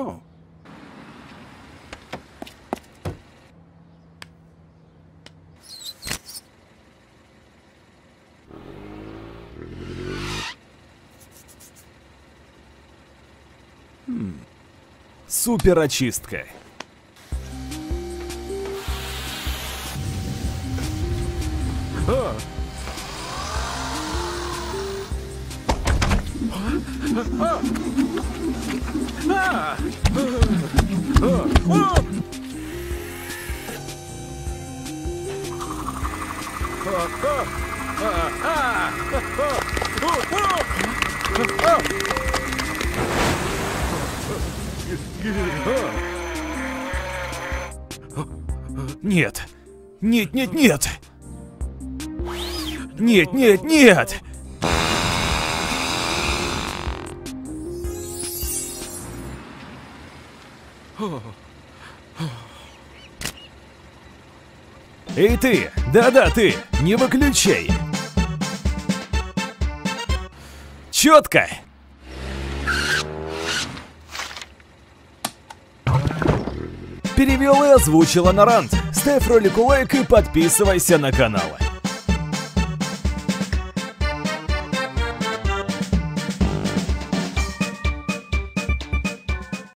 О. Супер очистка. Нет. Нет, нет, нет. Нет, нет, нет. Эй ты! Да-да ты! Не выключай! Четко! Перевел и озвучил Анарант. Ставь ролику лайк и подписывайся на канал.